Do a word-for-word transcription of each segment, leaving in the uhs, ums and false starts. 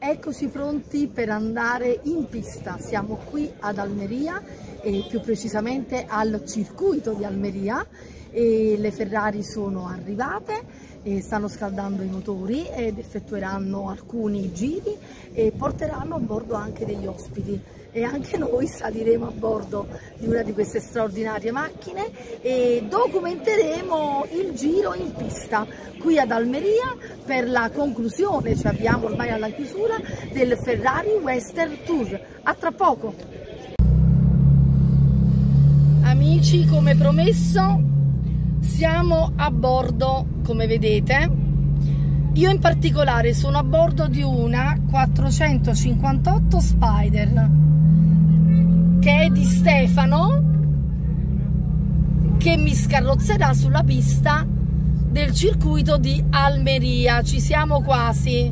Eccoci pronti per andare in pista. Siamo qui ad Almeria e più precisamente al circuito di Almeria e le Ferrari sono arrivate e stanno scaldando i motori ed effettueranno alcuni giri e porteranno a bordo anche degli ospiti e anche noi saliremo a bordo di una di queste straordinarie macchine e documenteremo il giro in pista qui ad Almeria per la conclusione, ci avviamo ormai alla chiusura del Ferrari Western Tour. A tra poco! Amici, come promesso siamo a bordo, come vedete. Io in particolare sono a bordo di una quattrocentocinquantotto Spider che è di Stefano, che mi scarrozzerà sulla pista del circuito di Almeria. Ci siamo quasi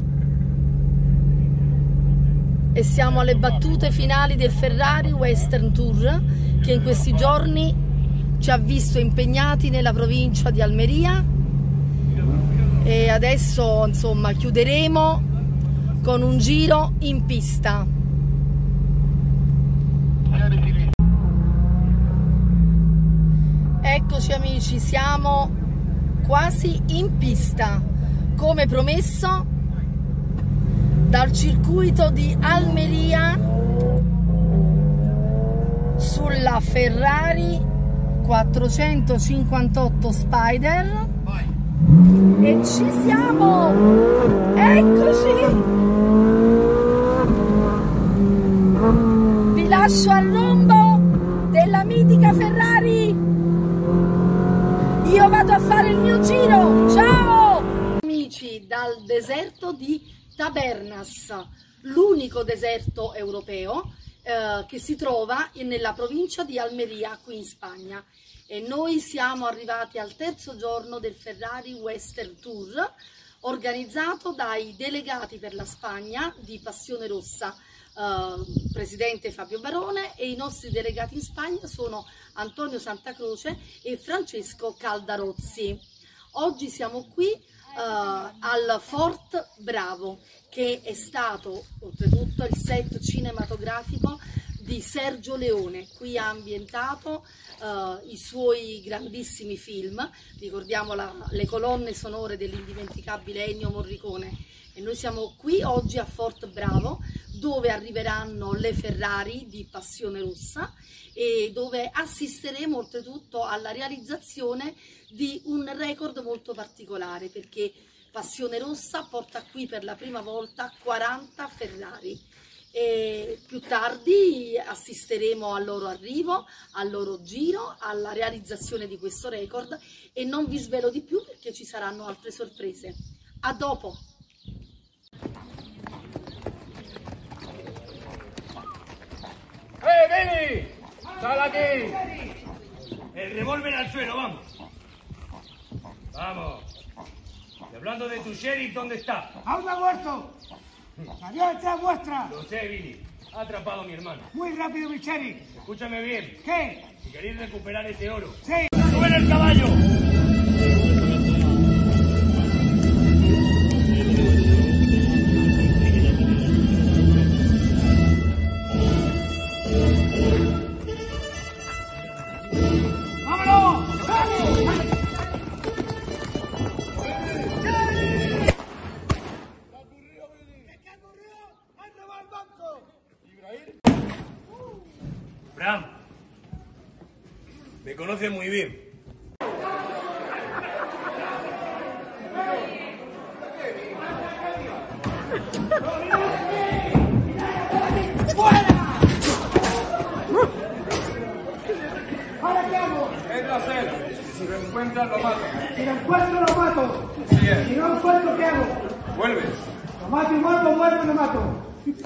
e siamo alle battute finali del Ferrari Western Tour, che in questi giorni ci ha visto impegnati nella provincia di Almeria e adesso insomma chiuderemo con un giro in pista. Eccoci amici, siamo quasi in pista come promesso dal circuito di Almeria sulla Ferrari quattrocentocinquantotto Spider. Vai. E ci siamo, eccoci, vi lascio al rombo della mitica Ferrari, io vado a fare il mio giro, ciao amici, dal deserto di Tabernas, l'unico deserto europeo eh, che si trova nella provincia di Almeria qui in Spagna. E noi siamo arrivati al terzo giorno del Ferrari Western Tour, organizzato dai delegati per la Spagna di Passione Rossa, eh, presidente Fabio Barone, e i nostri delegati in Spagna sono Antonio Santacroce e Francesco Caldarozzi. Oggi siamo qui eh, al Fort Bravo, che è stato oltretutto il set cinematografico di Sergio Leone. Qui ha ambientato uh, i suoi grandissimi film, ricordiamo la, le colonne sonore dell'indimenticabile Ennio Morricone, e noi siamo qui oggi a Fort Bravo, dove arriveranno le Ferrari di Passione Rossa e dove assisteremo oltretutto alla realizzazione di un record molto particolare, perché Passione Rossa porta qui per la prima volta quaranta Ferrari. E più tardi assisteremo al loro arrivo, al loro giro, alla realizzazione di questo record e non vi svelo di più perché ci saranno altre sorprese. A dopo! ¡Eh, Benny! ¡Sal aquí! El revólver al suelo, vamos. Vamos. Y hablando de tu sheriff, ¿dónde está? ¡Aún ha muerto! ¡Salió detrás vuestra! Lo sé, Billy. Ha atrapado a mi hermano. Muy rápido, mi sheriff. Escúchame bien. ¿Qué? Si queréis recuperar ese oro. Sí. ¡Suben el caballo! ¡Vámonos! ¡Vamos! Bram, me conoce muy bien. ¡Fuera! ¿Ahora qué hago? ¿Qué es hacer? Si lo encuentras, lo mato. Si lo encuentro, lo mato. Así es. Si no lo encuentro, ¿qué hago? Vuelves. Lo mato y mato, vuelvo y lo mato.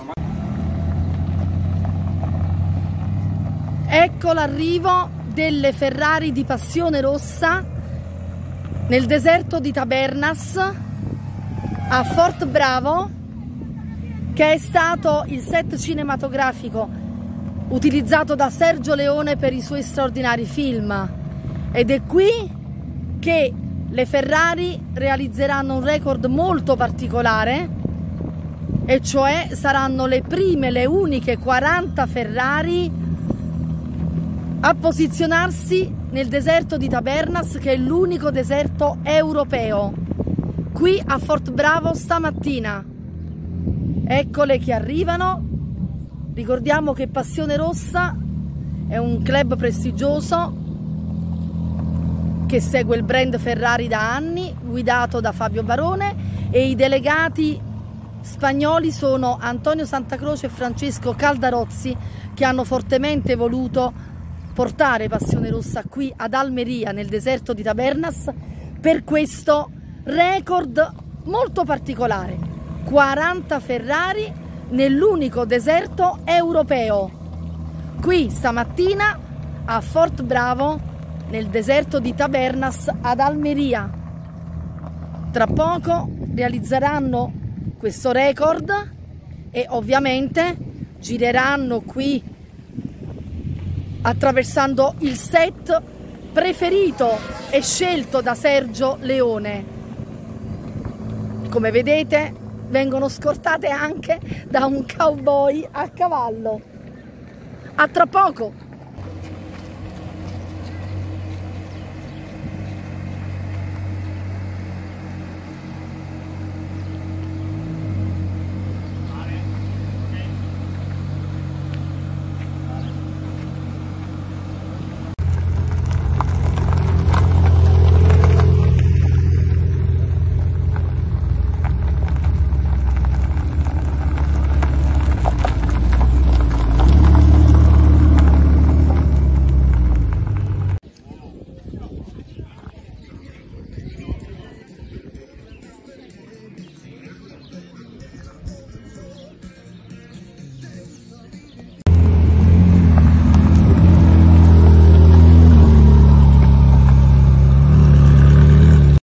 Ecco l'arrivo delle Ferrari di Passione Rossa nel deserto di Tabernas a Fort Bravo, che è stato il set cinematografico utilizzato da Sergio Leone per i suoi straordinari film. Ed è qui che le Ferrari realizzeranno un record molto particolare e cioè saranno le prime, le uniche quaranta Ferrari a posizionarsi nel deserto di Tabernas, che è l'unico deserto europeo, qui a Fort Bravo stamattina. Eccole che arrivano. Ricordiamo che Passione Rossa è un club prestigioso che segue il brand Ferrari da anni, guidato da Fabio Barone, e i delegati spagnoli sono Antonio Santacroce e Francesco Caldarozzi, che hanno fortemente voluto portare Passione Rossa qui ad Almeria, nel deserto di Tabernas, per questo record molto particolare: quaranta Ferrari nell'unico deserto europeo, qui stamattina a Fort Bravo, nel deserto di Tabernas ad Almeria. Tra poco realizzeranno questo record e ovviamente gireranno qui attraversando il set preferito e scelto da Sergio Leone. Come vedete, vengono scortate anche da un cowboy a cavallo. A tra poco!